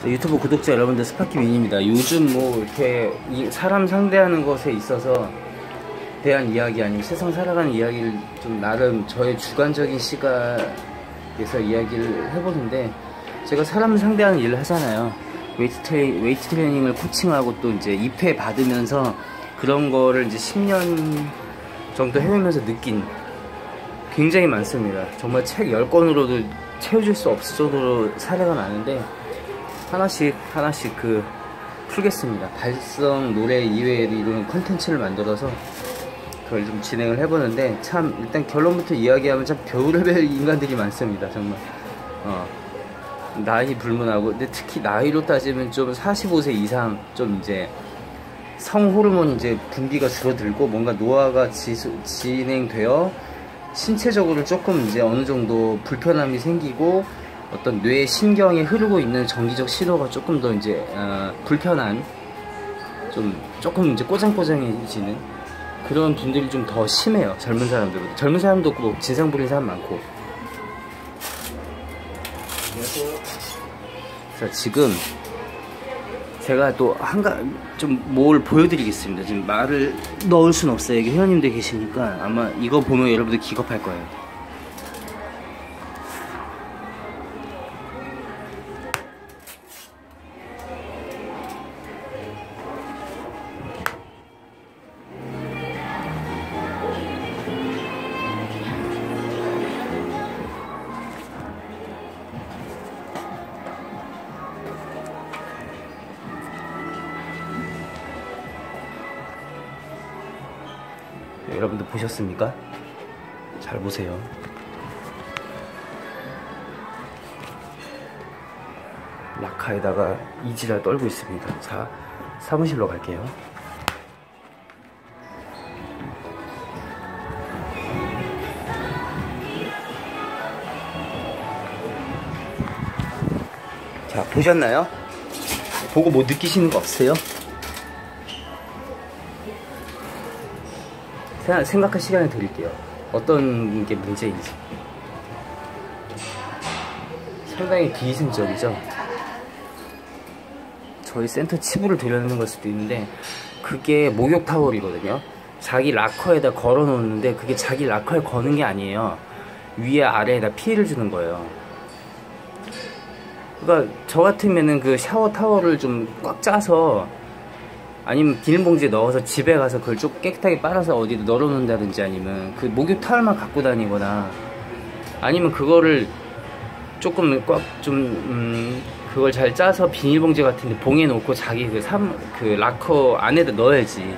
유튜브 구독자 여러분들, 스파키민입니다. 요즘 뭐 이렇게 사람 상대하는 것에 있어서 대한 이야기, 아니면 세상 살아가는 이야기를 좀 나름 저의 주관적인 시각에서 이야기를 해보는데, 제가 사람 상대하는 일을 하잖아요. 웨이트 트레이닝을 코칭하고 또 이제 입회 받으면서 그런 거를 이제 10년 정도 해오면서 느낀 굉장히 많습니다. 정말 책 10권으로도 채워줄 수 없을 정도로 사례가 많은데, 하나씩 풀겠습니다. 발성 노래 이외에 이런 컨텐츠를 만들어서 그걸 좀 진행을 해보는데, 참 일단 결론부터 이야기하면 참 별의별 인간들이 많습니다. 정말 나이 불문하고, 근데 특히 나이로 따지면 좀 45세 이상, 좀 이제 성호르몬 이제 분비가 줄어들고 뭔가 노화가 진행되어 신체적으로 조금 이제 어느 정도 불편함이 생기고, 어떤 뇌 신경에 흐르고 있는 정기적 신호가 조금 더 이제 불편한, 조금 이제 꼬장꼬장해지는 그런 분들이 좀 더 심해요. 젊은 사람들보다. 젊은 사람도 없고 진상 부리는 사람 많고. 자, 지금 제가 또 좀 뭘 보여드리겠습니다. 지금 말을 넣을 순 없어요. 여기 회원님들 계시니까 아마 이거 보면 여러분들 기겁할 거예요. 여러분들 보셨습니까? 잘 보세요. 라카에다가 이지랄 떨고 있습니다. 자, 사무실로 갈게요. 자, 보셨나요? 보고 뭐 느끼시는 거 없어요? 생각할 시간을 드릴게요. 어떤 게 문제인지. 상당히 비이성적이죠. 저희 센터 치부를 드려놓는 걸 수도 있는데, 그게 목욕 타월이거든요. 자기 락커에다 걸어 놓는데, 그게 자기 락커에 거는 게 아니에요. 위에 아래에다 피해를 주는 거예요. 그러니까 저 같으면은 그 샤워 타월을 좀 꽉 짜서, 아니면 비닐봉지에 넣어서 집에 가서 그걸 좀 깨끗하게 빨아서 어디다 널어놓는다든지, 아니면 그 목욕 타월만 갖고 다니거나, 아니면 그거를 조금 그걸 잘 짜서 비닐봉지 같은데 봉에 놓고 자기 그 락커 안에다 넣어야지.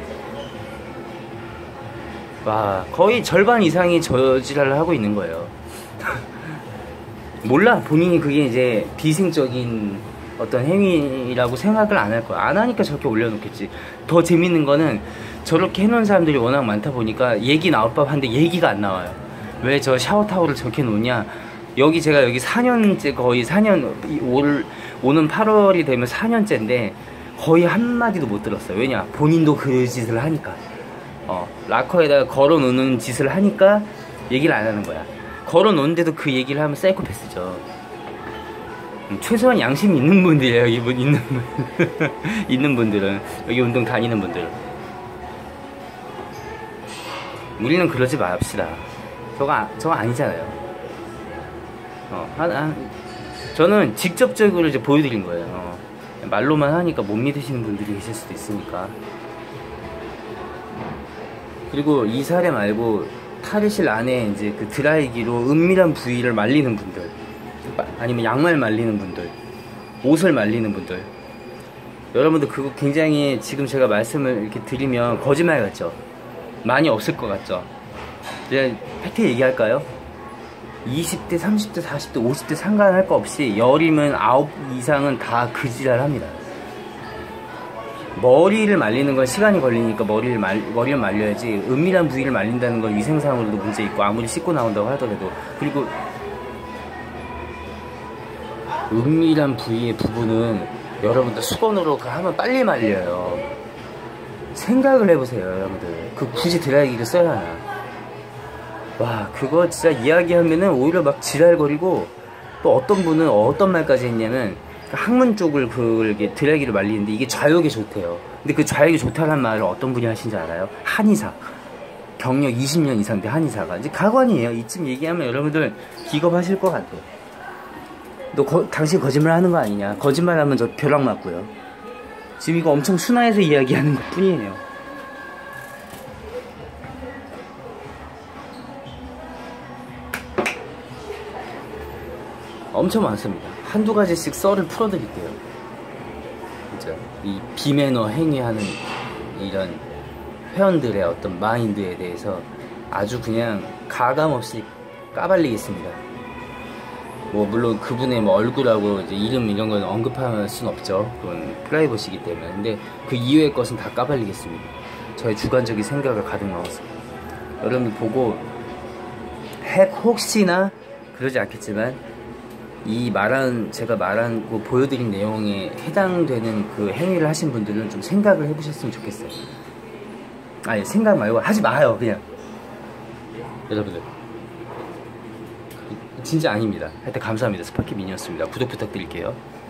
와, 거의 절반 이상이 저지랄을 하고 있는 거예요. 몰라, 본인이 그게 이제 비생적인 어떤 행위라고 생각을 안 할 거야. 안 하니까 저렇게 올려놓겠지. 더 재밌는 거는, 저렇게 해놓은 사람들이 워낙 많다 보니까 얘기 나올 법한데 얘기가 안 나와요. 왜 저 샤워 타월을 저렇게 놓냐. 제가 여기 4년째, 거의 4년, 오는 8월이 되면 4년째인데 거의 한마디도 못 들었어요. 왜냐, 본인도 그 짓을 하니까. 락커에다가 걸어 놓는 짓을 하니까 얘기를 안 하는 거야. 걸어 놓는데도 그 얘기를 하면 사이코패스죠. 최소한 양심이 있는 분들이에요. 있는 분들은, 여기 운동 다니는 분들은. 우리는 그러지 맙시다. 저거 아니잖아요. 저는 직접적으로 이제 보여드린 거예요. 말로만 하니까 못 믿으시는 분들이 계실 수도 있으니까. 그리고 이 사례 말고 탈의실 안에 이제 그 드라이기로 은밀한 부위를 말리는 분들, 아니면 양말 말리는 분들, 옷을 말리는 분들, 여러분들 그거 굉장히, 지금 제가 말씀을 이렇게 드리면 거짓말 같죠? 많이 없을 것 같죠? 이제 팩트 얘기할까요? 20대, 30대, 40대, 50대 상관할 거 없이 열이면 9 이상은 다 그 지랄 합니다. 머리를 말리는 건 시간이 걸리니까 머리를 말려야지, 은밀한 부위를 말린다는 건 위생상으로도 문제 있고, 아무리 씻고 나온다고 하더라도. 그리고 은밀한 부위의 부분은 여러분들 수건으로 하면 빨리 말려요. 생각을 해보세요, 여러분들. 굳이 드라이기를 써야 하나. 와, 그거 진짜 이야기하면은 오히려 막 지랄거리고, 또 어떤 분은 어떤 말까지 했냐면, 항문 쪽을 그게 드라이기를 말리는데 이게 좌욕에 좋대요. 근데 그 좌욕에 좋다는 말을 어떤 분이 하신지 알아요? 한의사. 경력 20년 이상 된 한의사가. 이제 가관이에요. 이쯤 얘기하면 여러분들 기겁하실 것 같아요. 당신 거짓말 하는 거 아니냐? 거짓말하면 저 벼락 맞고요. 지금 이거 엄청 순화해서 이야기하는 것 뿐이에요. 엄청 많습니다. 한두 가지씩 썰을 풀어드릴게요. 진짜 이 비매너 행위하는 이런 회원들의 어떤 마인드에 대해서 아주 그냥 가감없이 까발리겠습니다. 뭐 물론 그분의 뭐 얼굴하고 이제 이름 이런 건 언급할 순 없죠. 그건 프라이버시이기 때문에. 근데 그 이외의 것은 다 까발리겠습니다. 저의 주관적인 생각을 가득 넣어서 여러분 보고 혹시나 그러지 않겠지만 제가 말한 거 보여드린 내용에 해당되는 그 행위를 하신 분들은 좀 생각을 해보셨으면 좋겠어요. 아니 생각 말고 하지 마요 그냥. 여러분들 진짜 아닙니다. 하여튼 감사합니다. 스파키 미니였습니다. 구독 부탁드릴게요.